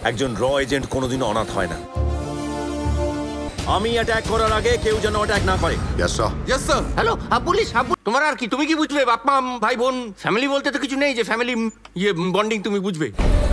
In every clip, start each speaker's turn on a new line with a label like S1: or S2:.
S1: একজন র এজেন্ট কোনোদিনও অনাথ হয় না। আমি অ্যাটাক করার আগে কেউ যেন অ্যাটাক না করে।
S2: Yes sir.
S3: Yes sir.
S4: Hello police, তোমার আর কি, তুমি কি বুঝবে? বাপ মা, ভাই বোন, ফ্যামিলি বলতে তো কিছু নেই যে ফ্যামিলি বন্ডিং তুমি বুঝবে।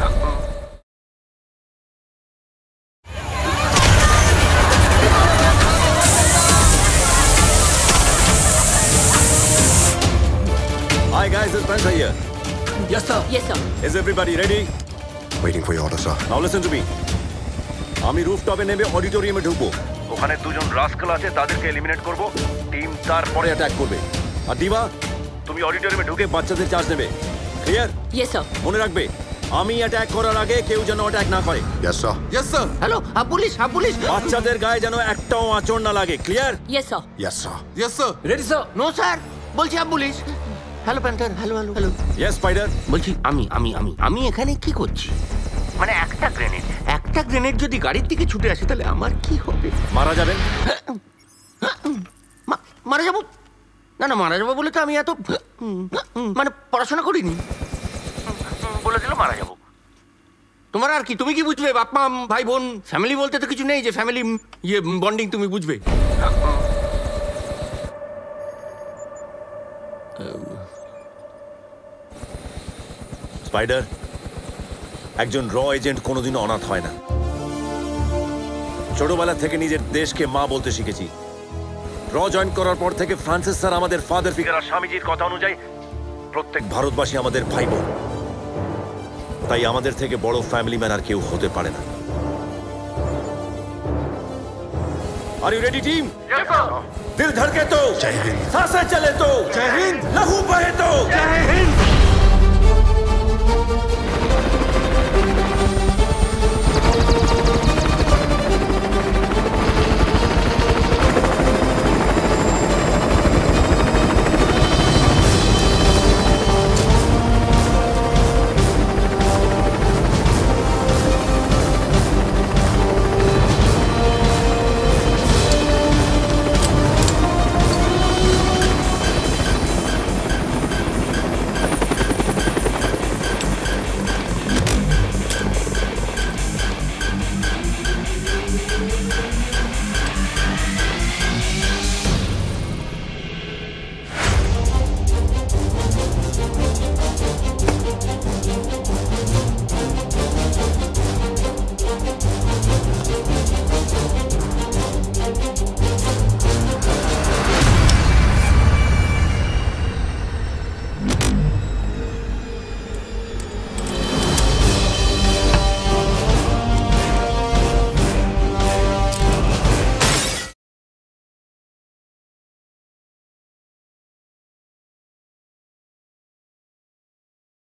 S1: Hi guys, it's Panther here.
S4: Yes sir.
S5: Yes, sir.
S1: Is everybody ready?
S2: Waiting for your order, sir.
S1: Now listen to me. আমি রুফটপে নেমে অডিটোরিয়ামে ঢুকবো। ওখানে দুজন রাস্কেল আছে, তাদেরকে এলিমিনেট করব। টিম তারপরে অ্যাটাক করবে। আর দিবা, তুমি অডিটোরিয়ামে ঢুকে বাচ্চাদের চার্জ নেবে। ক্লিয়ার?
S5: Yes, sir.
S1: মনে রাখবে, আমি অ্যাটাক করার আগে কেউ যেন অ্যাটাক না করে।
S2: Yes sir.
S3: Yes sir.
S4: Hello police,
S1: বাচ্চাদের গায়ে যেন একটাও আঁচড় না লাগে। Clear?
S5: Yes, sir.
S2: Yes sir.
S3: Yes sir.
S4: Ready sir? No sir, বলছি police. Hello panther, hello hello hello.
S1: Yes spider.
S4: বলছি আমি এখানে কি করছি? মানে একটা গ্রেনেড যদি গাড়ির দিকে ছুটে আসে তাহলে আমার কি হবে?
S1: মারা যাবেন।
S4: মারা যাবো? না মারা যাবো বলে তো আমি এত মানে পড়াশোনা করিনি। বলে দিল মারা যাবো। তোমার আর কি, তুমি কি বুঝবে? বাপ মা, ভাই বোন, ফ্যামিলি বলতে তো কিছু নেই যে ফ্যামিলি বন্ডিং তুমি বুঝবে।
S1: স্পাইডার, একজন র এজেন্ট কোনোদিনও অনাথ হয় না। ছোটবেলা থেকে নিজের দেশকে মা বলতে শিখেছি। র জয়েন করার পর থেকে ফ্রান্সিস স্যার আমাদের ফাদার ফিগার, আর স্বামীজির কথা অনুযায়ী প্রত্যেক ভারতবাসী আমাদের ভাই বোন। তাই আমাদের থেকে বড় ফ্যামিলি ম্যান আর কেউ হতে পারে না। Are you ready team? দিল ধড়কে তো,
S2: जय हिंद।
S1: सांसें चले तो, जय हिंद। लहू बहे तो, जय हिंद।